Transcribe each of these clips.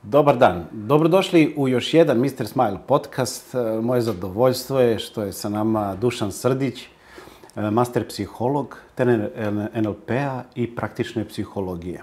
Dobar dan. Dobrodošli u još jedan Mr. Smile podcast. Moje zadovoljstvo je što je sa nama Dušan Srdić, master psiholog, trener NLP-a i praktične psihologije.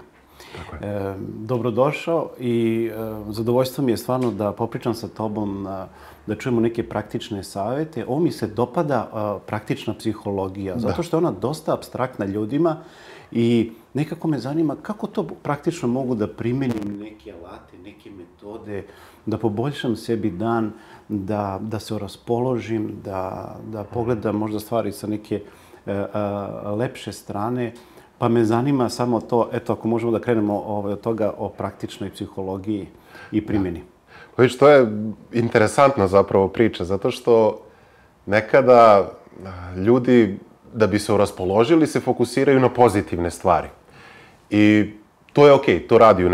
Dobrodošao i zadovoljstvo mi je stvarno da popričam sa tobom, da čujemo neke praktične savjete. Ovo mi se dopada praktična psihologija, zato što je ona dosta apstraktna ljudima i nekako me zanima kako to praktično mogu da primenim neke alate, neke metode, da poboljšam sebi dan, da se raspoložim, da pogledam možda stvari sa neke lepše strane. Pa me zanima samo to, eto, ako možemo da krenemo od toga o praktičnoj psihologiji i primjeni. Vidiš, to je interesantna zapravo priča, zato što nekada ljudi, da bi se raspoložili, se fokusiraju na pozitivne stvari. I to je okej, to radi u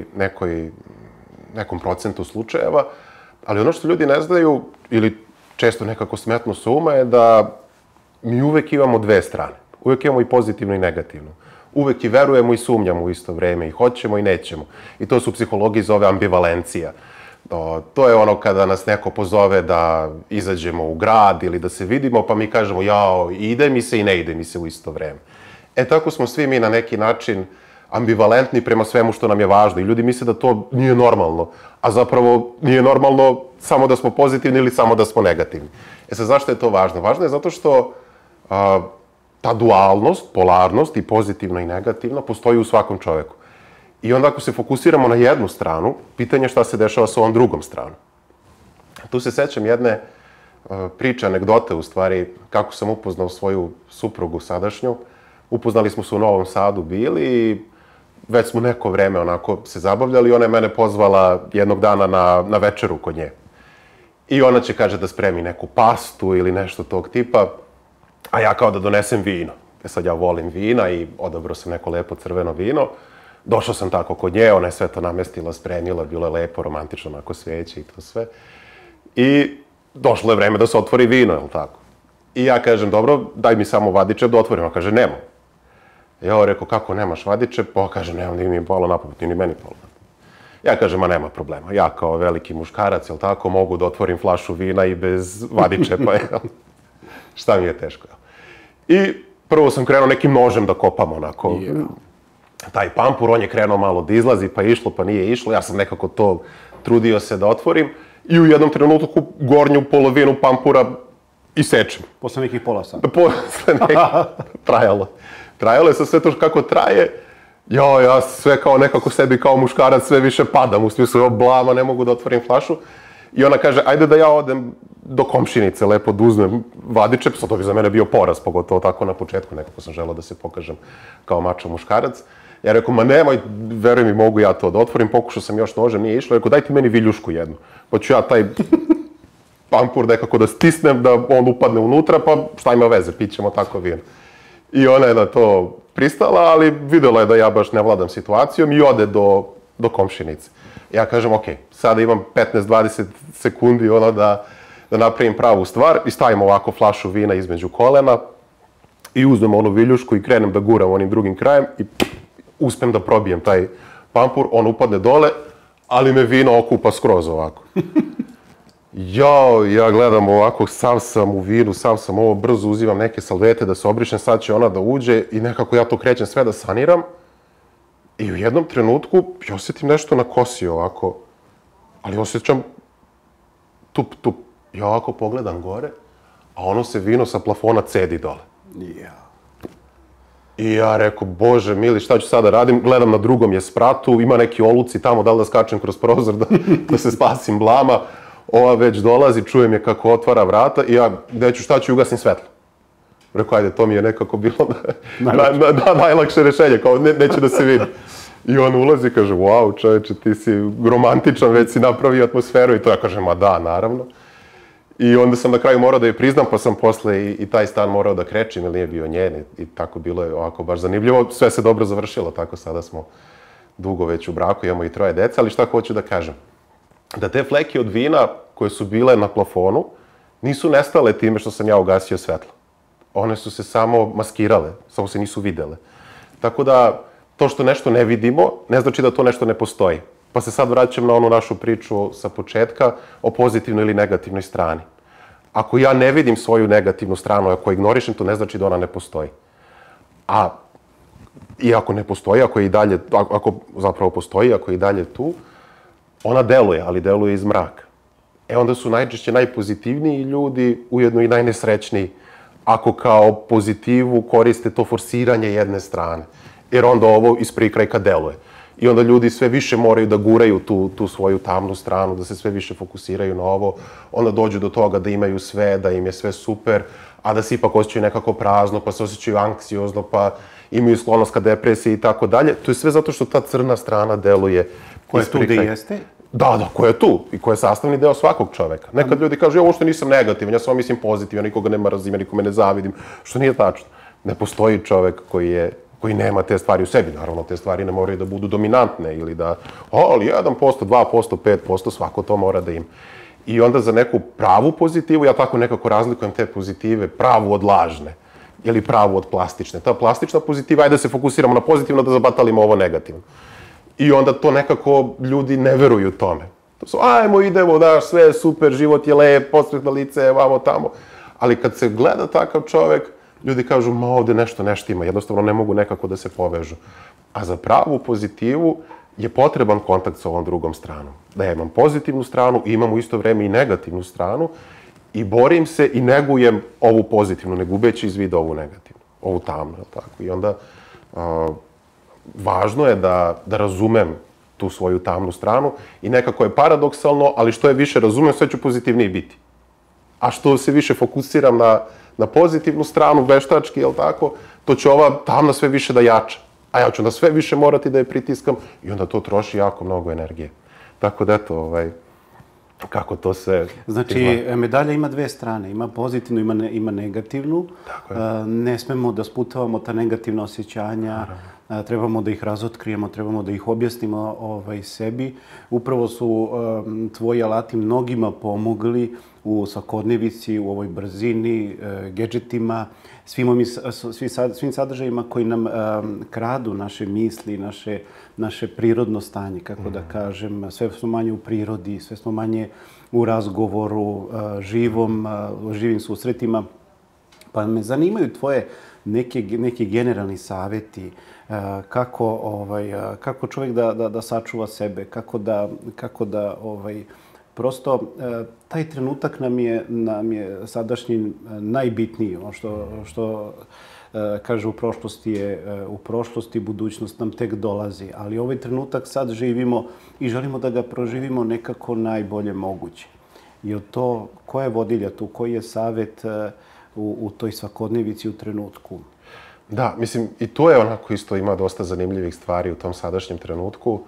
nekom procentu slučajeva, ali ono što ljudi ne znaju, ili često nekako smetnu sa uma, je da mi uvek imamo dve strane. Uvek imamo i pozitivno i negativno. Uvek i verujemo i sumnjamo u isto vreme, i hoćemo i nećemo. I to su u psihologiji zove ambivalencija. To je ono kada nas neko pozove da izađemo u grad ili da se vidimo, pa mi kažemo jao, ide mi se i ne ide mi se u isto vreme. Tako smo svi mi na neki način ambivalentni prema svemu što nam je važno i ljudi misle da to nije normalno, a zapravo nije normalno samo da smo pozitivni ili samo da smo negativni. Sad, zašto je to važno? Važno je zato što ta dualnost, polarnost i pozitivno i negativno postoji u svakom čoveku. I onda ako se fokusiramo na jednu stranu, pitanje je šta se dešava sa ovom drugom stranom. Tu se sećam jedne priče, anegdote u stvari, kako sam upoznao svoju suprugu sadašnju. Upoznali smo se u Novom Sadu bili i već smo neko vreme onako se zabavljali i ona je mene pozvala jednog dana na večeru kod nje. I ona će, kaže, da spremi neku pastu ili nešto tog tipa, a ja kao da donesem vino. Sad ja volim vina i odabrao sam neko lepo crveno vino. Došao sam tako kod nje, ona je sve to namestila, spremila, bilo je lepo, romantično, onako sveće i to sve. I došlo je vreme da se otvori vino, jel tako? I ja kažem, dobro, daj mi samo vadičep da otvorim. Ona kaže, nemam. Ja rekao, kako nemaš vadičep? Pa kaže, nemam, nije mi palo na pamet, ni meni palo na pamet. Ja kažem, ma nema problema. Ja kao veliki muškarac, jel tako, mogu da otvorim flašu vina i bez vadičepa, jel? Šta mi je teško, jel? I prvo sam krenuo nekim nožem da kopam, onako, taj pampur, on je krenuo malo da izlazi, pa je išlo, pa nije išlo. Ja sam nekako to trudio se da otvorim i u jednom trenutku gornju polovinu pampura isečem. Posle nekih pola sata. Posle nekih, trajalo je sa sve to kako traje. Ja sve kao nekako sebi kao muškarac sve više padam, u smislu, blama, ne mogu da otvorim flašu. I ona kaže, ajde da ja odem do komšinice, lepo da uzmem vadičep, sad to bi za mene bio poraz, pogotovo tako na početku, nekako sam želeo da se pokažem kao mačo muškarac. Ja rekao, ma nemoj, veruj mi, mogu ja to da otvorim, pokušao sam još nožem, nije išlo, rekao, daj ti meni viljušku jednu, pa ću ja taj pampur nekako da stisnem, da on upadne unutra, pa šta ima veze, pićemo tako vino. I ona je na to pristala, ali videla je da ja baš ne vladam situacijom i ode do komšinice. Ja kažem, okej, sada imam 15-20 sekundi da napravim pravu stvar i stavim ovako flašu vina između kolena i uzmem onu viljušku i krenem da guram onim drugim krajem i uspem da probijem taj pampur, on upadne dole, ali me vino okupa skroz ovako. Ja gledam ovako, sav sam u vinu, sav sam ovo, brzo uzimam neke salvete da se obrišem, sad će ona da uđe i nekako ja to krećem sve da saniram. I u jednom trenutku ja osjetim nešto na kosi ovako, ali osjećam tup. Ja ovako pogledam gore, a ono se vino sa plafona cedi dole. I ja rekao, bože mili, šta ću sada radim? Gledam na drugom je spratu, ima neki oluci tamo, da li da skačem kroz prozor da se spasim blama. Ova već dolazi, čujem je kako otvara vrata i ja, gde ću, šta ću, ugasim svetlo. Rekao, ajde, to mi je nekako bilo najlakše rešenje, kao neće da se vidi. I on ulazi i kaže, wow, čoveče, ti si romantičan, već si napravio atmosferu i to. Ja kažem, ma da, naravno. I onda sam na kraju morao da je priznam, pa sam posle i taj stan morao da krečim, jer nije bio njen i tako bilo je ovako baš zanimljivo. Sve se dobro završilo, tako sada smo dugo već u braku, imamo i 3 dece, ali šta hoću da kažem? Da te fleke od vina koje su bile na plafonu nisu nestale time što sam ja ugasio svetlo. One su se samo maskirale, samo se nisu videle. Tako da, to što nešto ne vidimo, ne znači da to nešto ne postoji. Pa se sad vraćam na onu našu priču sa početka o pozitivnoj ili negativnoj strani. Ako ja ne vidim svoju negativnu stranu, ako ignorišem, to ne znači da ona ne postoji. I ako ne postoji, ako zapravo postoji, ako je i dalje tu, ona deluje, ali deluje iz mraka. Onda su najčešće najpozitivniji ljudi, ujedno i najnesrećniji, ako kao pozitivu koriste to forsiranje jedne strane. Jer onda ovo iz prikrajka deluje. I onda ljudi sve više moraju da guraju tu svoju tamnu stranu, da se sve više fokusiraju na ovo. Onda dođu do toga da imaju sve, da im je sve super, a da se ipak osjećaju nekako prazno, pa se osjećaju anksiozno, pa imaju sklonost ka depresiji i tako dalje. To je sve zato što ta crna strana deluje. Koja tu gde jeste? Da, koja je tu i koja je sastavni deo svakog čoveka. Nekad ljudi kažu, ja uopšte nisam negativan, ja samo mislim pozitivan, nikoga ne mrzim, nikome ne zavidim, što nije tačno. Ne postoji čovek koji nema te stvari u sebi. Naravno, te stvari ne moraju da budu dominantne ili da, ali 1%, 2%, 5%, svako to mora da ima. I onda za neku pravu pozitivu, ja tako nekako razlikujem te pozitive, pravu od lažne ili pravu od plastične. Ta plastična pozitiva, ajde da se fokusiramo na pozitivno, da zabatalimo ovo negativno. I onda to nekako ljudi ne veruju tome. To su, ajmo, idemo, da, sve je super, život je lep, podsretno lice, vamo, tamo. Ali kad se gleda takav čovek, ljudi kažu, ma ovde nešto ima, jednostavno ne mogu nekako da se povežu. A za pravu pozitivu je potreban kontakt sa ovom drugom stranom. Da ja imam pozitivnu stranu i imam u isto vreme i negativnu stranu i borim se i negujem ovu pozitivnu, ne gubeći iz vida ovu negativnu, ovu tamnu, tako. I onda važno je da razumem tu svoju tamnu stranu i nekako je paradoksalno, ali što je više razumem, sve ću pozitivniji biti. A što se više fokusiram na pozitivnu stranu, veštački, jel tako, to će ova tamna sve više da jača. A ja ću onda sve više morati da je pritiskam i onda to troši jako mnogo energije. Tako da, eto, kako to se... Znači, medalja ima dve strane. Ima pozitivnu, ima negativnu. Ne smemo da sputavamo ta negativna osjećanja. Trebamo da ih razotkrijemo, trebamo da ih objasnimo sebi. Upravo su tvoji alati mnogima pomogli u svakodnevici, u ovoj brzini, gadgetima, svim sadržajima koji nam kradu naše misli, naše prirodno stanje, kako da kažem. Sve smo manje u prirodi, sve smo manje u razgovoru, živim susretima. Pa me zanimaju tvoje neki generalni savjeti, kako čovjek da sačuva sebe, kako da prosto taj trenutak nam je sadašnji najbitniji. Ono što kaže u prošlosti, budućnost nam tek dolazi. Ali ovaj trenutak sad živimo i želimo da ga proživimo nekako najbolje moguće. Jer to, koja je vodilja tu, koji je savjet u toj svakodnevici u trenutku? Da, mislim, i to je onako isto ima dosta zanimljivih stvari u tom sadašnjem trenutku.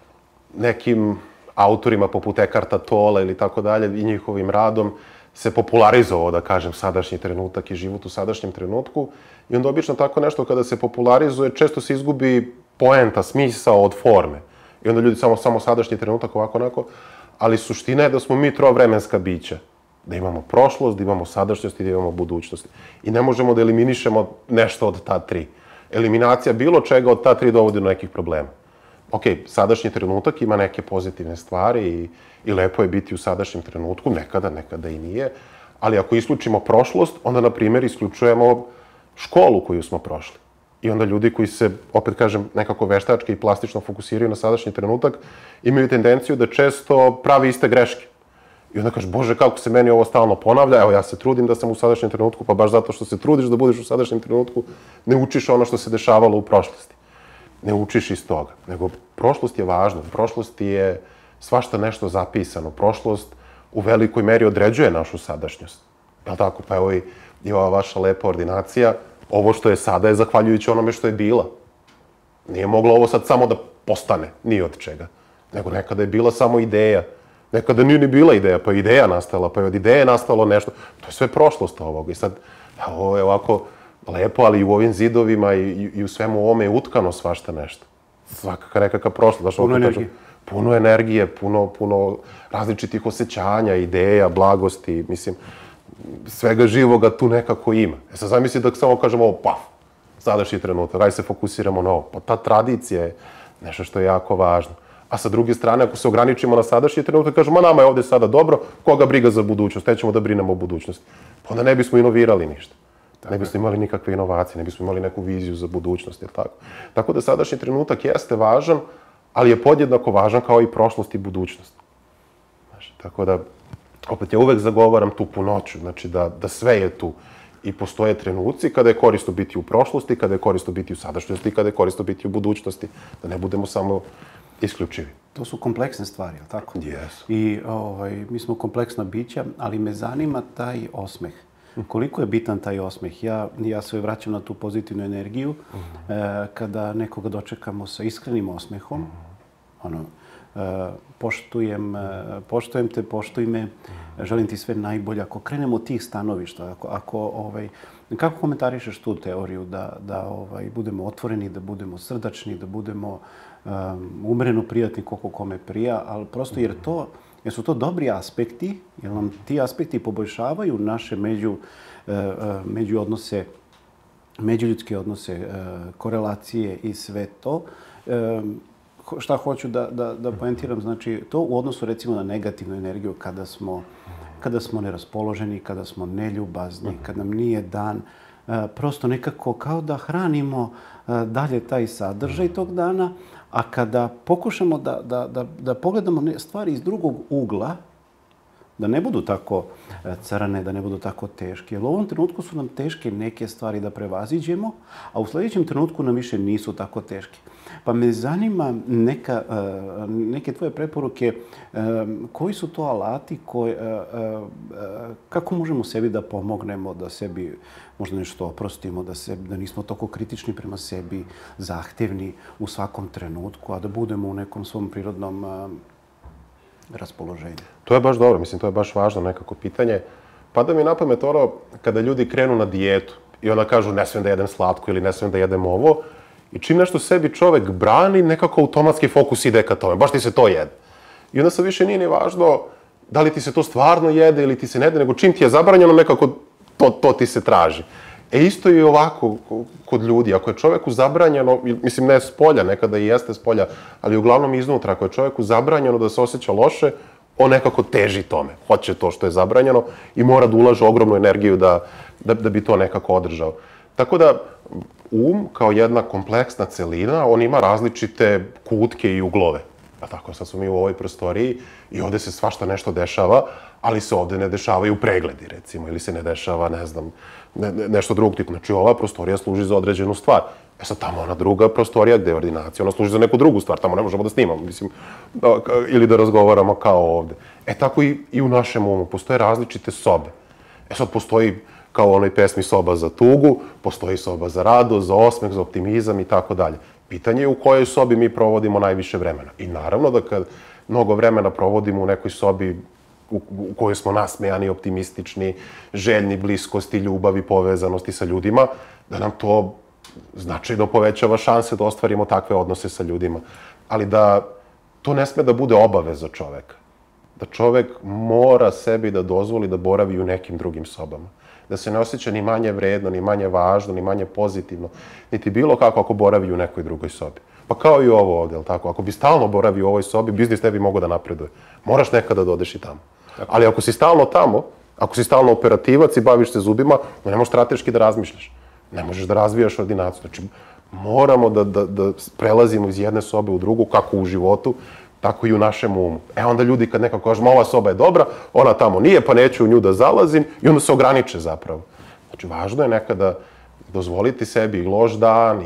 Nekim autorima poput Ekarta Tolle ili tako dalje i njihovim radom se popularizovao, da kažem, sadašnji trenutak i život u sadašnjem trenutku. I onda obično tako nešto kada se popularizuje, često se izgubi poenta, smisao od forme. I onda ljudi samo sadašnji trenutak ovako onako. Ali suština je da smo mi trovremenska bića. Da imamo prošlost, da imamo sadašnjost i da imamo budućnost. I ne možemo da eliminišemo nešto od ta tri. Eliminacija bilo čega od ta tri dovodi do nekih problema. Ok, sadašnji trenutak ima neke pozitivne stvari i lepo je biti u sadašnjem trenutku, nekada i nije. Ali ako isključimo prošlost, onda, na primjer, isključujemo školu koju smo prošli. I onda ljudi koji se, opet kažem, nekako veštački i plastično fokusiraju na sadašnji trenutak, imaju tendenciju da često pravi iste greške. I onda kažeš, Bože, kako se meni ovo stalno ponavlja, evo ja se trudim da sam u sadašnjem trenutku, pa baš zato što se trudiš da budeš u sadašnjem trenutku, ne učiš ono što se dešavalo u prošlosti. Ne učiš iz toga. Nego, prošlost je važna, u prošlosti je svašta nešto zapisano. Prošlost u velikoj meri određuje našu sadašnjost. Jel' tako? Pa evo i ova vaša lepa ordinacija, ovo što je sada je zahvaljujući onome što je bila. Nije moglo ovo sad samo da postane, ni od čega. Nego nekada je bila samo ideja. Nekada nije ni bila ideja, pa je ideja nastala, pa je od ideje nastalo nešto. To je sve prošlost ovoga. I sad, ovo je ovako lepo, ali i u ovim zidovima i u svemu ovome je utkano svašta nešto. Svakaka nekakva prošlost. Puno energije. Puno energije, puno različitih osjećanja, ideja, blagosti, mislim, svega živoga tu nekako ima. Sad zamisli da samo kažemo ovo, paf, sadašnji trenutak, ajde se fokusiramo na ovo. Pa ta tradicija je nešto što je jako važno. A sa druge strane, ako se ograničimo na sadašnji trenutak, kažemo, nama je ovde sada dobro, koga briga za budućnost, nećemo da brinemo o budućnosti. Pa onda ne bismo inovirali ništa. Ne bismo imali nikakve inovacije, ne bismo imali neku viziju za budućnost, jel tako? Tako da sadašnji trenutak jeste važan, ali je podjednako važan kao i prošlost i budućnost. Znači, tako da, opet ja uvek zagovaram tu punoću, znači da sve je tu. I postoje trenuci kada je korisno biti u prošlosti, kada je korisno biti u sadašnjosti, kada je korisno biti u budućnosti. Da ne budemo samo isključivi. To su kompleksne stvari, je li tako? Jesu. I mi smo kompleksna bića, ali me zanima taj osmeh. Koliko je bitan taj osmeh? Ja se vraćam na tu pozitivnu energiju. Kada nekoga dočekamo sa iskrenim osmehom, poštujem te, poštuj me, želim ti sve najbolje. Ako krenemo od tih stanovišta, kako komentarišeš tu teoriju da budemo otvoreni, da budemo srdačni, da budemo umereno prijatni koliko kome prija, ali prosto jer su to dobri aspekti, jer nam ti aspekti poboljšavaju naše međuodnose, međuljudske odnose, korelacije i sve to. Šta hoću da poentiram, znači to u odnosu recimo na negativnu energiju kada smo neraspoloženi, kada smo neljubazni, kad nam nije dan, prosto nekako kao da hranimo dalje taj sadržaj tog dana, a kada pokušamo da pogledamo stvari iz drugog ugla, da ne budu tako crne, da ne budu tako teške. Jer u ovom trenutku su nam teške neke stvari da prevaziđemo, a u sljedećem trenutku nam više nisu tako teške. Pa me zanima neke tvoje preporuke, koji su to alati, kako možemo sebi da pomognemo, da sebi možda nešto oprostimo, da nismo toliko kritični prema sebi, zahtevni u svakom trenutku, a da budemo u nekom svom prirodnom raspoloženju. To je baš dobro, mislim, to je baš važno nekako pitanje. Pada mi na pamet kada ljudi krenu na dijetu i onda kažu ne smijem da jedem slatko ili ne smijem da jedem ovo, i čim nešto sebi čovek brani, nekako automatski fokus ide ka tome, baš ti se to jede. I onda sad više nije ni važno da li ti se to stvarno jede ili ti se ne jede, nego čim ti je zabranjeno, nekako to ti se traži. Isto je ovako kod ljudi. Ako je čoveku zabranjeno, mislim ne spolja, nekada i jeste spolja, ali uglavnom iznutra, ako je čoveku zabranjeno da se osjeća loše, on nekako teži tome. Hoće to što je zabranjeno i mora da ulaže ogromnu energiju da bi to nekako održao. Tako da, kao jedna kompleksna celina, on ima različite kutke i uglove. Tako, sad smo mi u ovoj prostoriji i ovde se svašta nešto dešava, ali se ovde ne dešavaju pregledi, recimo, ili se ne dešava, ne znam, nešto drugog tipa. Znači, ova prostorija služi za određenu stvar. Sad tamo ona druga prostorija gde je ordinacija, ona služi za neku drugu stvar, tamo ne možemo da snimamo, mislim, ili da razgovaramo kao ovde. Tako i u našem umu postoje različite sobe. Sad postoji, kao u onoj pesmi, soba za tugu, postoji soba za radost, za osmeh, za optimizam i tako dalje. Pitanje je u kojoj sobi mi provodimo najviše vremena. I naravno da kad mnogo vremena provodimo u nekoj sobi u kojoj smo nasmejani, optimistični, željni bliskosti, ljubavi, povezanosti sa ljudima, da nam to značajno povećava šanse da ostvarimo takve odnose sa ljudima. Ali da to ne sme da bude obaveza čoveka. Da čovek mora sebi da dozvoli da boravi u nekim drugim sobama. Da se ne osjeća ni manje vredno, ni manje važno, ni manje pozitivno, niti bilo kako ako boravi u nekoj drugoj sobi. Pa kao i ovo ovde, jel tako? Ako bi stalno boravio u ovoj sobi, biznis ne bi mogao da napreduje. Moraš nekada da odeš i tamo. Ali ako si stalno tamo, ako si stalno operativac i baviš se zubima, ne možeš strateški da razmišljaš. Ne možeš da razvijaš ordinaciju. Znači, moramo da prelazimo iz jedne sobe u drugu, kako u životu, tako i u našem umu. Onda ljudi kad nekako kažu, ova soba je dobra, ona tamo nije, pa neću u nju da zalazim, i onda se ograniče zapravo. Znači, važno je nekada dozvoliti sebi i loš dan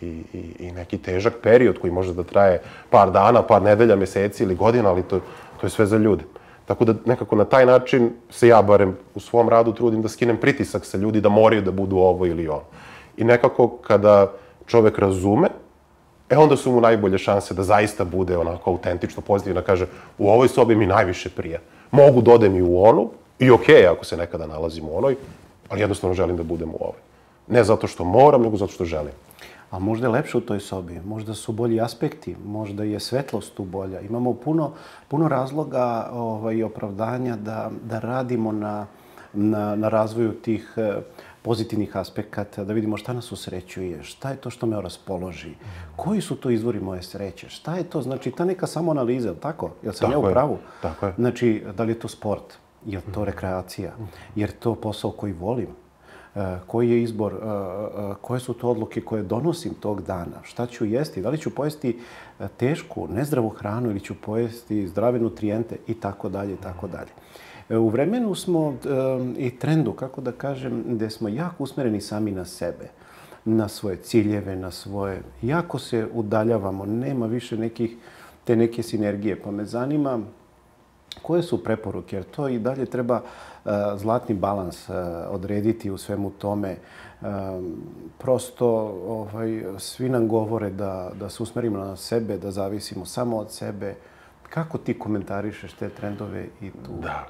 i neki težak period koji može da traje par dana, par nedelja, meseci ili godina, ali to je sve za ljude. Tako da nekako na taj način se ja barem u svom radu trudim da skinem pritisak sa ljudi da moraju da budu ovo ili ono. I nekako kada čovek razume, onda su mu najbolje šanse da zaista bude onako autentično pozitivno, da kaže u ovoj sobi mi najviše prija. Mogu da odem i u onu, i okej ako se nekada nalazim u onoj, ali jednostavno želim da budem u ovoj. Ne zato što moram, nego zato što želim. A možda je lepše u toj sobi, možda su bolji aspekti, možda je svetlost tu bolja. Imamo puno razloga i opravdanja da radimo na razvoju tih pozitivnih aspekata, da vidimo šta nas usrećuje, šta je to što me raspoloži, koji su to izvori moje sreće, šta je to, znači ta neka samoanaliza, tako? Jel sam ja u pravu? Tako je. Znači, da li je to sport, je li to rekreacija, je li to posao koji volim, koji je izbor, koje su to odluke koje donosim tog dana, šta ću jesti, da li ću pojesti tešku, nezdravu hranu ili ću pojesti zdrave nutrijente i tako dalje, i tako dalje. U vremenu smo i trendu, kako da kažem, gde smo jako usmereni sami na sebe, na svoje ciljeve, na svoje... Jako se udaljavamo, nema više te neke sinergije, pa me zanima koje su preporuke, jer to i dalje treba zlatni balans odrediti u svemu tome. Prosto svi nam govore da se usmerimo na sebe, da zavisimo samo od sebe. Kako ti komentarišeš te trendove i tu? Da.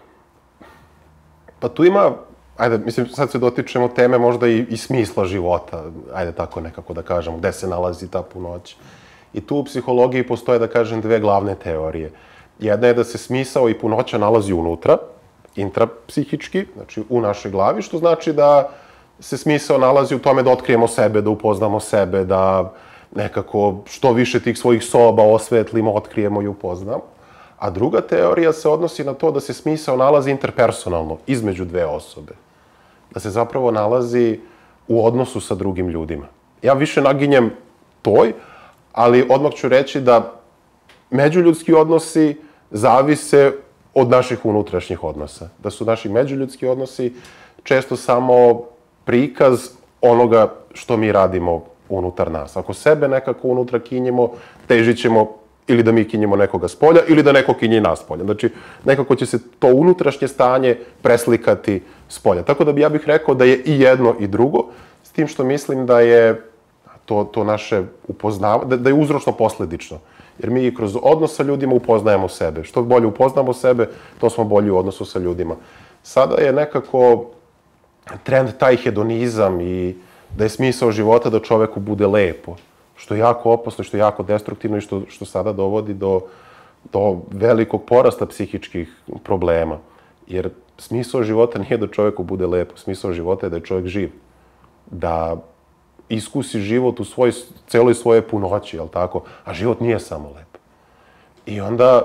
Pa tu ima, ajde, mislim, sad se dotičemo teme možda i smisla života, ajde tako nekako da kažemo, gde se nalazi ta punoća. I tu u psihologiji postoje, da kažem, dve glavne teorije. Jedna je da se smisao i punoća nalazi unutra, intrapsihički, znači u našoj glavi, što znači da se smisao nalazi u tome da otkrijemo sebe, da upoznamo sebe, da nekako što više tih svojih soba osvetlimo, otkrijemo i upoznamo. A druga teorija se odnosi na to da se smisao nalazi interpersonalno, između dve osobe. Da se zapravo nalazi u odnosu sa drugim ljudima. Ja više naginjem toj, ali odmah ću reći da međuljudski odnosi zavise od naših unutrašnjih odnosa. Da su naši međuljudski odnosi često samo prikaz onoga što mi radimo unutar nas. Ako sebe nekako unutra kinjimo, težit ćemo ili da mi kinjimo nekoga s polja, ili da neko kinje nas s polja. Znači, nekako će se to unutrašnje stanje preslikati s polja. Tako da ja bih rekao da je i jedno i drugo, s tim što mislim da je to naše upoznavanje, da je uzročno-posledično. Jer mi kroz odnos sa ljudima upoznajemo sebe. Što bolje upoznamo sebe, to smo bolji u odnosu sa ljudima. Sada je nekako trend taj hedonizam i da je smisao života da čoveku bude lepo. Što je jako opasno, što je jako destruktivno i što sada dovodi do velikog porasta psihičkih problema. Jer smisao života nije da čoveku bude lepo. Smisao života je da je čovek živ. Da iskusi život u celoj svoje punoći, jel tako? A život nije samo lep. I onda,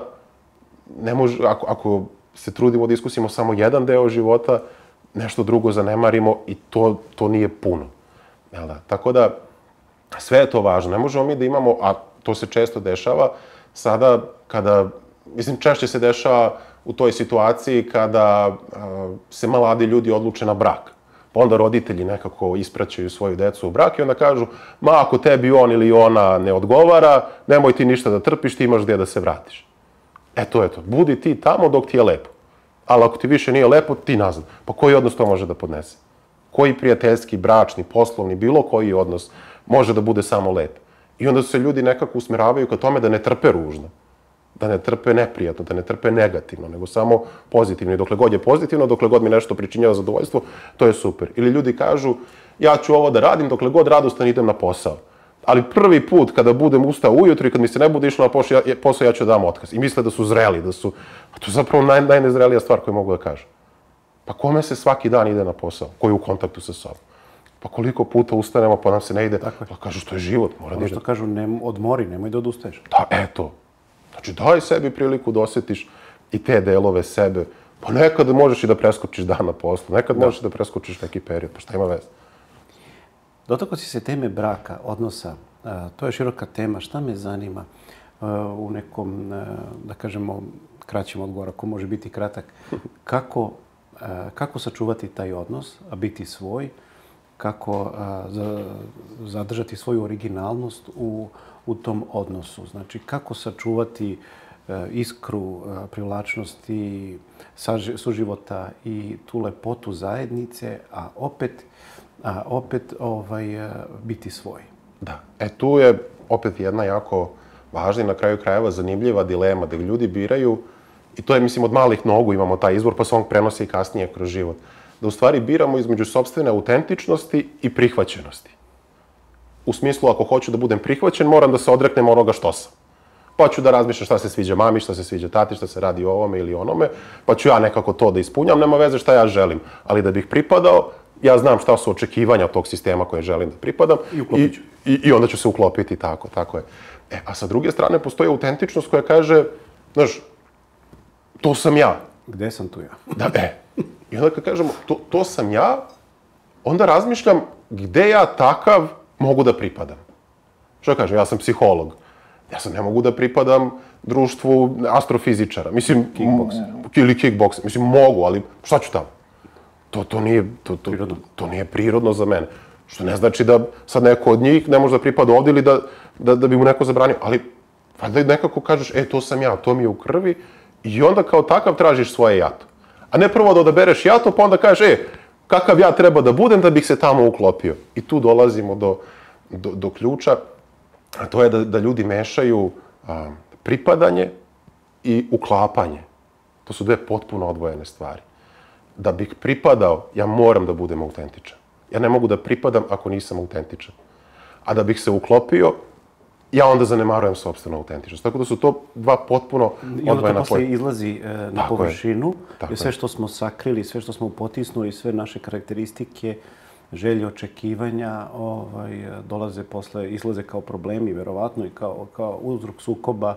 ako se trudimo da iskusimo samo jedan deo života, nešto drugo zanemarimo i to nije puno. Jel da? Tako da, sve je to važno. Ne možemo mi da imamo, a to se često dešava, sada kada, mislim, češće se dešava u toj situaciji kada se mladi ljudi odluče na brak. Pa onda roditelji nekako ispraćaju svoju decu u brak i onda kažu, ma ako tebi on ili ona ne odgovara, nemoj ti ništa da trpiš, ti imaš gdje da se vratiš. To je to. Budi ti tamo dok ti je lepo. Ali ako ti više nije lepo, ti nazad. Pa koji odnos to može da podnese? Koji prijateljski, bračni, poslovni, bilo koji odnos može da bude samo lep? I onda se ljudi nekako usmeravaju ka tome da ne trpe ružno, da ne trpe neprijatno, da ne trpe negativno, nego samo pozitivno. I dokle god je pozitivno, dokle god mi nešto pričinjava zadovoljstvo, to je super. Ili ljudi kažu, ja ću ovo da radim dokle god radostan idem na posao. Ali prvi put kada budem ustao ujutro i kad mi se ne bude išlo na posao, ja ću da dam otkaz. I misle da su zreli, da su... A to je zapravo najnezrelija stvar koju mogu da kažem. Pa kome se svaki dan ide na posao, koji je u kontaktu sa sobom? Pa koliko puta ustanemo pa nam se ne ide, pa kažu što je život, mora da ide. Ono što kažu, odmori, nemoj da odustaješ. Da, eto. Znači daj sebi priliku da osjetiš i te delove sebe. Pa nekad možeš i da preskočiš dan na poslu, nekad možeš da preskočiš neki period, pa šta ima veze? Dotakao si se teme braka, odnosa. To je široka tema. Šta me zanima u nekom, da kažemo, kraćem odgovoru, ako može biti kratak, kako sačuvati taj odnos, a biti svoj, kako zadržati svoju originalnost u tom odnosu. Znači, kako sačuvati iskru privlačnosti, suživota i tu lepotu zajednice, a opet biti svoj. Da. Tu je opet jedna jako važna i na kraju krajeva zanimljiva dilema, da ljudi biraju, i to je, mislim, od malih nogu imamo taj izbor, pa se on prenosi i kasnije kroz život, da u stvari biramo između sopstvene autentičnosti i prihvaćenosti. U smislu, ako hoću da budem prihvaćen, moram da se odreknem onoga što sam. Pa ću da razmišljam šta se sviđa mami, šta se sviđa tati, šta se radi o ovome ili onome, pa ću ja nekako to da ispunjam, nema veze šta ja želim. Ali da bih pripadao, ja znam šta su očekivanja od tog sistema koje želim da pripadam. I onda ću se uklopiti, tako je. A sa druge strane postoji autentičnost koja kaže, znaš, to sam ja. Gde sam tu ja? I onda kad kažemo, to sam ja, onda razmišljam gde ja takav mogu da pripadam. Što kažem, ja sam psiholog. Ja sad ne mogu da pripadam društvu astrofizičara. Mislim, ili kickbokser. Mislim, mogu, ali šta ću tamo? To nije prirodno za mene. Što ne znači da sad neko od njih ne može da pripada ovdje ili da bi mu neko zabranio. Ali, valjda nekako kažeš, to sam ja, to mi je u krvi, i onda kao takav tražiš svoje jato. A ne prvo da odabereš jato, pa onda kažeš, kakav ja treba da budem da bih se tamo uklopio. I tu dolazimo do ključa, a to je da ljudi mešaju pripadanje i uklapanje. To su dve potpuno odvojene stvari. Da bih pripadao, ja moram da budem autentičan. Ja ne mogu da pripadam ako nisam autentičan. A da bih se uklopio, ja onda zanemarujem sopstvenu autentičnost. Tako da su to dva potpuno odvojena pojma. I onda to posle izlazi na površinu, jer sve što smo sakrili, sve što smo potisnuli, sve naše karakteristike, želje, očekivanja, dolaze posle, izlaze kao problemi, verovatno, i kao uzrok sukoba,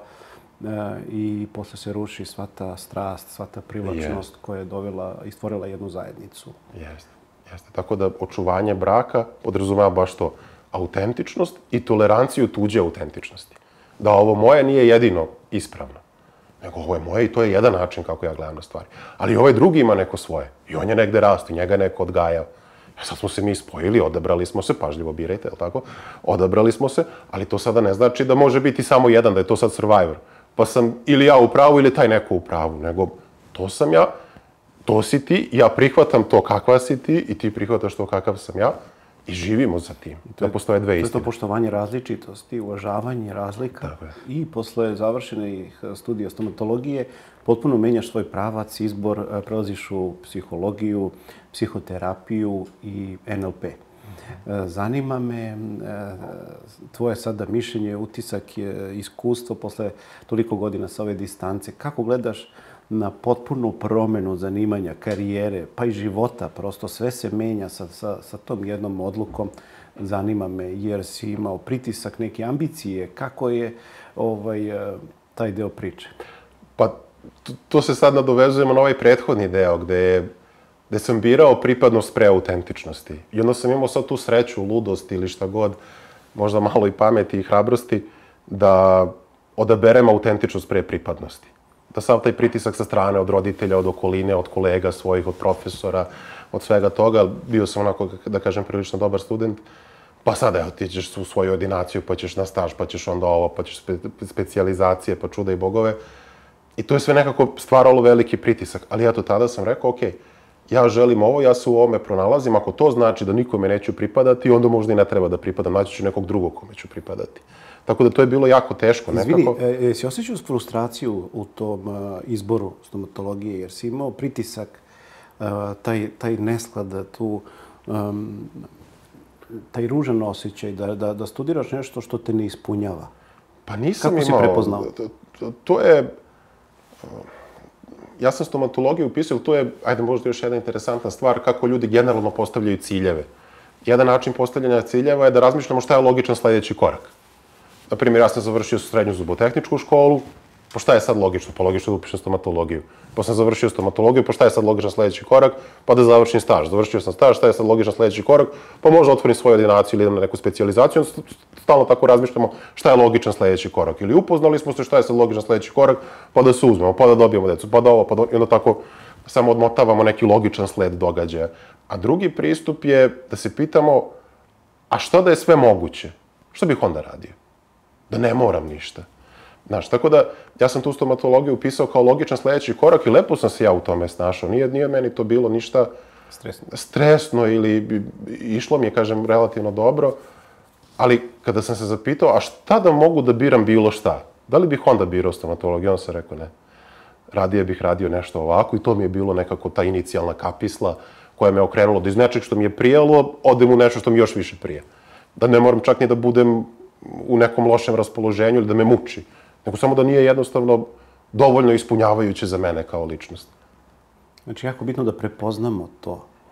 i posle se ruši sva ta strast, sva ta privlačnost koja je dovela i stvorila jednu zajednicu. Jeste. Tako da očuvanje braka podrazumeva baš to. Autentičnost i toleranciju tuđe autentičnosti. Da ovo moje nije jedino ispravno. Nego ovo je moje i to je jedan način kako ja gledam na stvari. Ali ovaj drugi ima neko svoje. I on je negde rastu, njega je neko odgajao. Sad smo se mi spojili, odabrali smo se, pažljivo birajte, jel' tako? Odabrali smo se, ali to sada ne znači da može biti samo jedan, da je to sad Survivor. Pa sam ili ja u pravu ili taj neko u pravu. Nego to sam ja, to si ti, ja prihvatam to kakva si ti i ti prihvataš to kakav sam ja. I živimo za tim. Da postoje dve istine. To je to poštovanje različitosti, uvažavanje razlika. I posle završenih studija stomatologije potpuno menjaš svoj pravac, izbor, prelaziš u psihologiju, psihoterapiju i NLP. Zanima me tvoje sada mišljenje, utisak, iskustvo posle toliko godina sa ove distance. Kako gledaš na potpunu promenu zanimanja, karijere, pa i života, prosto sve se menja sa tom jednom odlukom. Zanima me, jer si imao pritisak, neke ambicije. Kako je taj deo priče? Pa, to se sad nadovezujemo na ovaj prethodni deo, gde sam birao pripadnost pre autentičnosti. I onda sam imao sad tu sreću, ludost ili šta god, možda malo i pameti i hrabrosti, da odaberem autentičnost pre pripadnosti. Da sav taj pritisak sa strane, od roditelja, od okoline, od kolega svojih, od profesora, od svega toga. Bio sam onako, da kažem, prilično dobar student. Pa sad, evo, ti ćeš u svoju ordinaciju, pa ćeš na staž, pa ćeš onda ovo, pa ćeš specijalizacije, pa čuda i bogove. I to je sve nekako stvaralo veliki pritisak. Ali eto, tada sam rekao, okej, ja želim ovo, ja se u ovome pronalazim. Ako to znači da nikome neću pripadati, onda možda i ne treba da pripadam. Naći ću nekog drugog kome ću pripadati. Tako da to je bilo jako teško. Izvini, si osjećao frustraciju u tom izboru stomatologije, jer si imao pritisak, taj nesklad, taj ružan osjećaj da studiraš nešto što te ne ispunjava? Pa nisam imao. Kako si prepoznao? To je... Ja sam stomatologiju upisao, to je, ajde možda još jedna interesantna stvar, kako ljudi generalno postavljaju ciljeve. Jedan način postavljanja ciljeva je da razmišljamo šta je logičan sledeći korak. Naprimjer, ja sam završio srednju zubotehničku školu, pa šta je sad logično? Pa logično da upišem stomatologiju. Pa sam završio stomatologiju, pa šta je sad logičan sledeći korak? Pa da završim staž. Završio sam staž, šta je sad logičan sledeći korak? Pa možda otvorim svoju ordinaciju ili idem na neku specijalizaciju. Stalno tako razmišljamo šta je logičan sledeći korak. Ili upoznali smo se šta je sad logičan sledeći korak, pa da se uzmemo, pa da dobijemo decu, pa da ovo, pa da... I onda tako samo odmotavamo neki logičan sled događaja. A drugi pristup je da se pitamo, a šta da je sve moguće? Šta bih onda radio? Da ne moram ništa. Znaš, tako da ja sam tu stomatologiju upisao kao logičan sledeći korak i lepo sam se ja u tome snašao. Nije meni to bilo ništa stresno ili išlo mi je, kažem, relativno dobro. Ali kada sam se zapitao, a šta da mogu da biram bilo šta? Da li bih onda birao stomatologiju? Onda sam rekao ne. Radije bih radio nešto ovako i to mi je bilo nekako ta inicijalna kapisla koja me okrenula da iz nečeg što mi je prijelo, odem u nešto što mi još više prije. Da ne moram čak ni da budem u nekom lošem raspoloženju ili da me muči. Nego samo da nije jednostavno dovoljno ispunjavajuće za mene kao ličnost. Znači, jako bitno da prepoznamo to.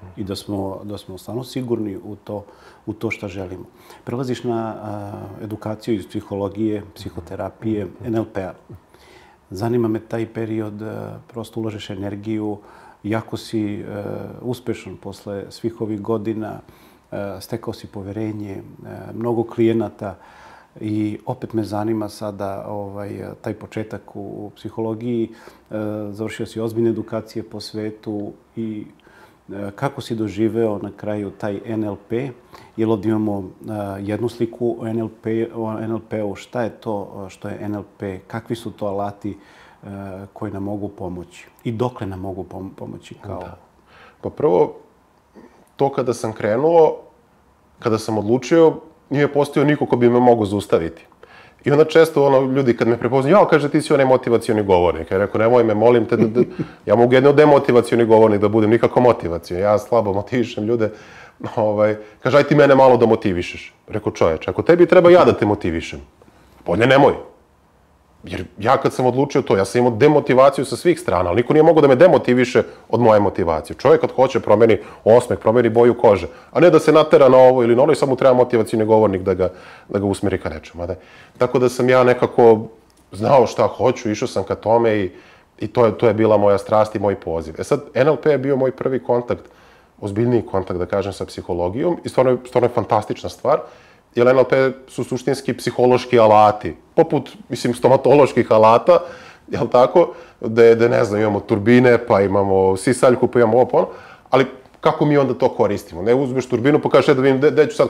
i da smo stvarno sigurni u to što želimo. Prelaziš na edukaciju iz psihologije, psihoterapije, NLP-a. Zanima me taj period, prosto ulažeš energiju, jako si uspešan posle svih ovih godina, stekao si poverenje, mnogo klijenata i opet me zanima sada taj početak u psihologiji. Završio si ozbiljne edukacije po svetu i kako si doživeo na kraju taj NLP? Jer ovdje imamo jednu sliku o NLP-u. Šta je to što je NLP? Kakvi su to alati koji nam mogu pomoći? I dokle nam mogu pomoći? Pa prvo, to kada sam krenuo, kada sam odlučio, nije postojao niko ko bi me mogao zaustaviti. I onda često ljudi kad me prepoznaju, kaže ti si onaj motivacioni govornik. Ja rekao, nemoj me, molim te, ja mogu jedno demotivacioni govornik da budem, nikako motivacioni. Ja slabo motivišem ljude. Kaže, aj ti mene malo da motivišeš. Rekao, čoveče, ako tebi treba ja da te motivišem, bolje nemoj. Jer ja kad sam odlučio to, ja sam imao demotivaciju sa svih strana, ali niko nije mogao da me demotiviše od moje motivacije. Čovjek kad hoće promeni osmeh, promeni boju kože, a ne da se natera na ovo ili na ono i samo treba motivacijni govornik da ga usmeri ka nečemu. Tako da sam ja nekako znao šta hoću, išao sam ka tome i to je bila moja strast i moj poziv. Sad, NLP je bio moj prvi kontakt, ozbiljniji kontakt, da kažem, sa psihologijom i stvarno je fantastična stvar. Jer NLP su suštinski psihološki alati, poput, stomatoloških alata, jel tako, gde, ne znam, imamo turbine, pa imamo sisaljku, pa imamo ovo, pa ono, ali kako mi onda to koristimo? Ne uzmeš turbinu, pa kažeš, da vidim, gde ću sad,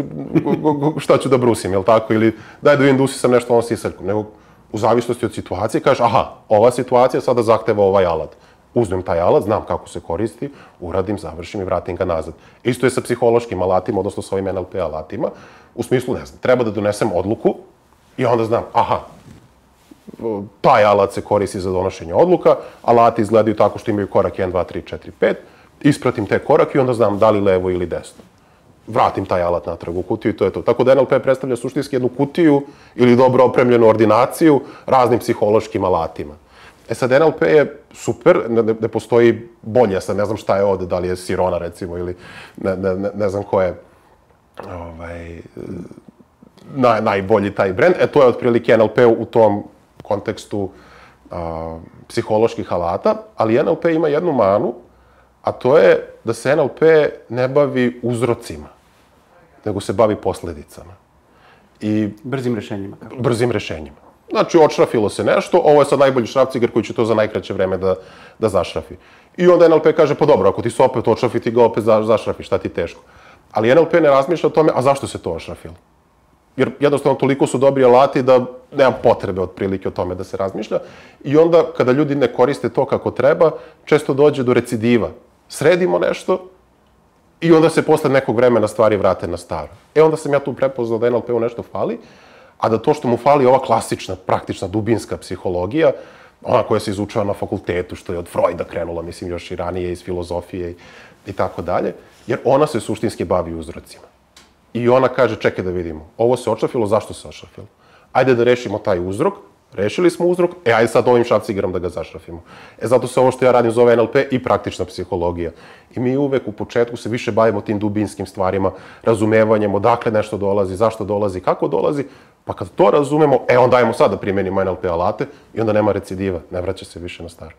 šta ću da brusim, jel tako, ili daj da vidim da usisam nešto ovom sisaljkom, nego u zavisnosti od situacije kažeš, aha, ova situacija sada zahteva ovaj alat. Uzmem taj alat, znam kako se koristi, uradim, završim i vratim ga nazad. Isto je sa psihološkim alatima, odnosno sa ovim NLP alatima. U smislu, ne znam, treba da donesem odluku i onda znam, aha, taj alat se koristi za donošenje odluka, alati izgledaju tako što imaju korak 1, 2, 3, 4, 5, ispratim te korake i onda znam da li levo ili desno. Vratim taj alat natrag u kutiju i to je to. Tako da NLP predstavlja suštinski jednu kutiju ili dobro opremljenu ordinaciju raznim psihološkim alatima. Sad, NLP je super, ne postoji bolje, ja sad ne znam šta je ovde, da li je Sirona, recimo, ili ne znam ko je najbolji taj brend. To je otprilike NLP u tom kontekstu psiholoških alata, ali NLP ima jednu manu, a to je da se NLP ne bavi uzrocima, nego se bavi posledicama. Brzim rešenjima. Brzim rešenjima. Znači, odšrafilo se nešto, ovo je sad najbolji šrafciger koji će to za najkraće vreme da zašrafi. I onda NLP kaže, pa dobro, ako ti se opet odšrafi, ti ga opet zašrafi, šta ti teško. Ali NLP ne razmišlja o tome, a zašto se to odšrafilo? Jer jednostavno toliko su dobri alati da nemam potrebe otprilike o tome da se razmišlja. I onda, kada ljudi ne koriste to kako treba, često dođe do recidiva. Sredimo nešto i onda se posle nekog vremena stvari vrate na staro. Onda sam ja tu prepoznao da NLP-u nešto fali, a da to što mu fali ova klasična, praktična, dubinska psihologija, ona koja se izučava na fakultetu, što je od Freuda krenula, mislim, još i ranije iz filozofije i tako dalje, jer ona se suštinski bavi uzrocima. I ona kaže, čekaj da vidimo, ovo se odšrafilo, zašto se odšrafilo? Ajde da rešimo taj uzrok, rešili smo uzrok, ajde sad ovim šrafcigerom da ga zašrafimo. Zato se ovo što ja radim zove NLP i praktična psihologija. I mi uvek u početku se više bavimo tim dubinskim stvarima, razumevanjem odakle nešto dolazi, zašto dolazi, kako dolazi, pa kad to razumemo, onda ajmo sad da primenimo NLP alate i onda nema recidiva, ne vraća se više na staro.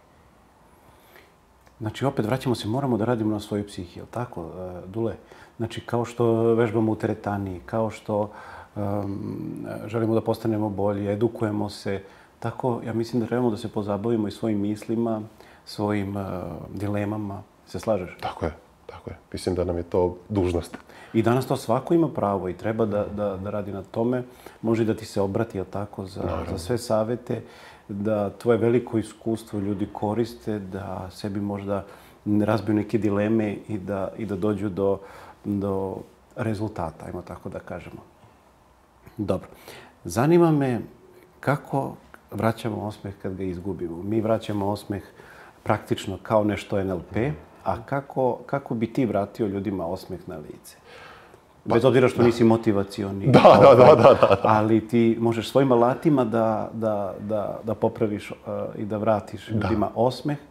Znači, opet vraćamo se, moramo da radimo na svojoj psihi, je li tako, Dule? Znači, kao što vežbamo u teretani, kao što želimo da postanemo bolji, edukujemo se, tako, ja mislim da trebamo da se pozabavimo i svojim mislima, svojim dilemama. Se slažeš? Tako je. Mislim da nam je to dužnost. I danas to svako ima pravo i treba da radi na tome. Može da ti se obrati, jel tako, za sve savete, da tvoje veliko iskustvo ljudi koriste, da sebi možda razbiju neke dileme i da dođu do rezultata, ajmo tako da kažemo. Dobro. Zanima me kako vraćamo osmeh kad ga izgubimo. Mi vraćamo osmeh praktično kao nešto NLP, a kako bi ti vratio ljudima osmeh na lice? Bez obzira što nisi motivacioni. Da. Ali ti možeš svojim alatima da popraviš i da vratiš ljudima osmeh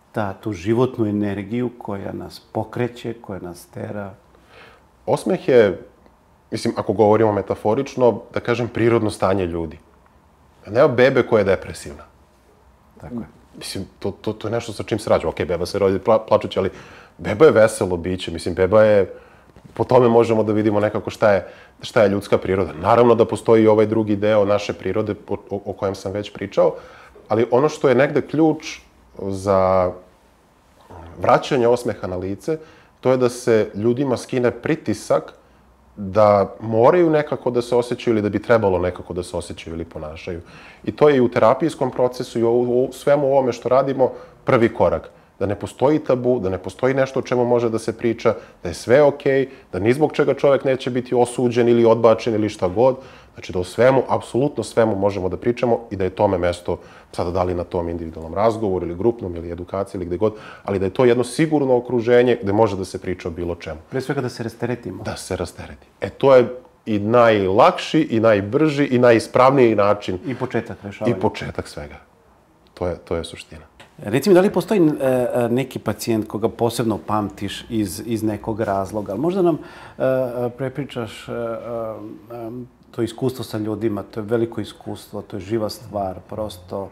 tu životnu energiju koja nas pokreće, koja nas tera? Osmeh je, mislim, ako govorimo metaforično, da kažem, prirodno stanje ljudi. Nema bebe koja je depresivna. Tako je. Mislim, to je nešto sa čim se rađa. Okej, beba se rodi plačući, ali beba je veselo biće. Mislim, beba je... Po tome možemo da vidimo nekako šta je ljudska priroda. Naravno da postoji i ovaj drugi deo naše prirode o kojem sam već pričao, ali ono što je negde ključ za vraćanje osmeha na lice, to je da se ljudima skine pritisak da moraju nekako da se osjećaju ili da bi trebalo nekako da se osjećaju ili ponašaju. I to je i u terapijskom procesu i u svemu ovome što radimo prvi korak. Da ne postoji tabu, da ne postoji nešto o čemu može da se priča, da je sve okej, da ni zbog čega čovjek neće biti osuđen ili odbačen ili šta god. Znači da o svemu, apsolutno svemu možemo da pričamo i da je tome mesto, sada da li na tom individualnom razgovoru ili grupnom ili edukaciji ili gde god, ali da je to jedno sigurno okruženje gde može da se priča o bilo čemu. Pre svega da se rasteretimo. Da se rastereti. To je i najlakši, i najbrži, i najispravniji način. I početak rešavanja. I početak svega. To je suština. Reci mi, da li postoji neki pacijent koga posebno pamtiš iz nekog razloga? Ali možda nam prepričaš to iskustvo sa ljudima, to je veliko iskustvo, to je živa stvar, prosto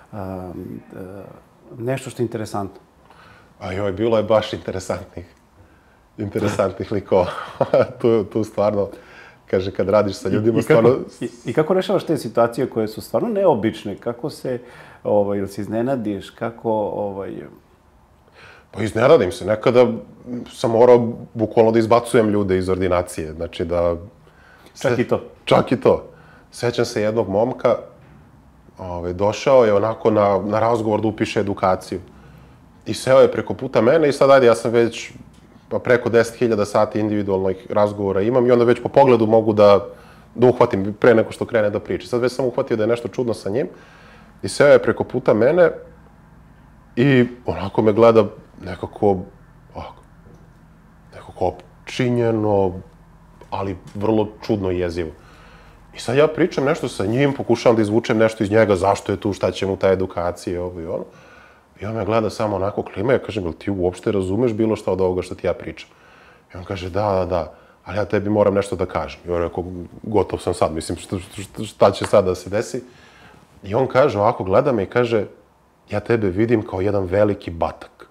nešto što je interesantno. Bilo je baš interesantnih likova. Tu stvarno, kaže, kad radiš sa ljudima, stvarno... I kako rešavaš te situacije koje su stvarno neobične? Kako se, ili se iznenadiš? Kako... Pa iznenadim se. Nekada sam morao bukvalno da izbacujem ljude iz ordinacije. Znači da... Čak i to? Čak i to. Sećam se jednog momka, došao je onako na razgovor da upiše edukaciju. I seo je preko puta mene i sad, ajde, ja sam već preko 10.000 sati individualnih razgovora imam i onda već po pogledu mogu da uhvatim pre nego što krene da priča. Sad već sam uhvatio da je nešto čudno sa njim i seo je preko puta mene i onako me gleda nekako opčinjeno, ali vrlo čudno i jezivo. I sad ja pričam nešto sa njim, pokušavam da izvučem nešto iz njega, zašto je tu, šta će mu ta edukacija i ovo i ono. I on me gleda samo onako klima, ja kažem, jel ti uopšte razumeš bilo šta od ovoga što ti ja pričam? I on kaže, da, ali ja tebi moram nešto da kažem. I on rekao, gotov sam sad, mislim, šta će sad da se desi? I on kaže, ovako gleda me i kaže, ja tebe vidim kao jedan veliki batak.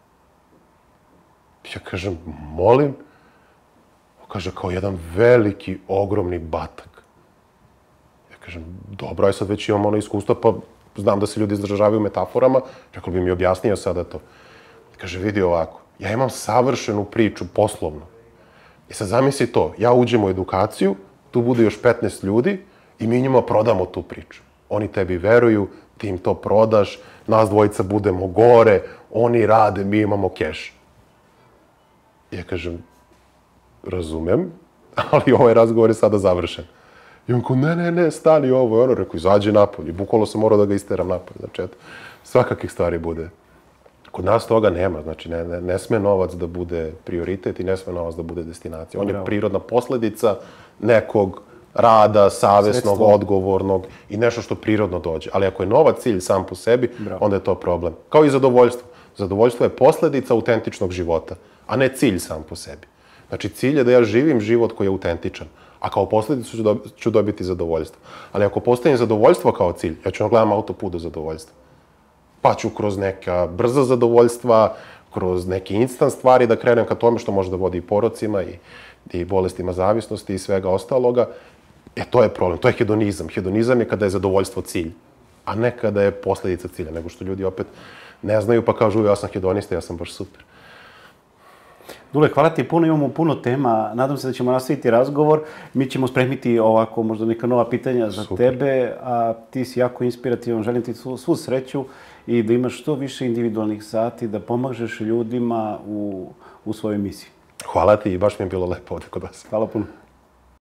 Ja kažem, molim? On kaže, kao jedan veliki, ogromni batak. Ja kažem, dobro, aj sad već imam ono iskustvo, pa znam da se ljudi izražavaju metaforama, rekao bi mi objasnio sada to. Kaže, vidi ovako, ja imam savršenu priču, poslovnu. I sad zamisli to, ja uđem u edukaciju, tu bude još 15 ljudi i mi njima prodamo tu priču. Oni tebi veruju, ti im to prodaš, nas dvojica budemo gore, oni rade, mi imamo keš. Ja kažem, razumem, ali ovaj razgovor je sada završen. I on kao, ne, stani ovo. I ono, rekao, izađi napolje. I bukvalno sam morao da ga isteram napolje. Znači, svakakih stvari bude. Kod nas toga nema. Znači, ne sme novac da bude prioritet i ne sme novac da bude destinacija. On je prirodna posledica nekog rada, savesnog, odgovornog i nešto što prirodno dođe. Ali ako je novac cilj sam po sebi, onda je to problem. Kao i zadovoljstvo. Zadovoljstvo je posledica autentičnog života, a ne cilj sam po sebi. Znači, cilj je da ja živim život koji je autentičan. A kao posledicu ću dobiti zadovoljstvo. Ali ako postavim zadovoljstvo kao cilj, ja ću gledam autoput do zadovoljstva. Pa ću kroz neka brza zadovoljstva, kroz neke instant stvari da krenem ka tome što može da vodi i porocima i bolestima zavisnosti i svega ostaloga. To je problem, to je hedonizam. Hedonizam je kada je zadovoljstvo cilj, a ne kada je posledica cilja, nego što ljudi opet ne znaju pa kažu, ja sam hedonista, ja sam baš super. Dule, hvala ti puno, imamo puno tema. Nadam se da ćemo nastaviti razgovor. Mi ćemo spremiti ovako možda neka nova pitanja za tebe, a ti si jako inspirativan. Želim ti svu sreću i da imaš što više individualnih sati, da pomažeš ljudima u svojoj misiji. Hvala ti i baš mi je bilo lepo ovdje kod vas. Hvala puno.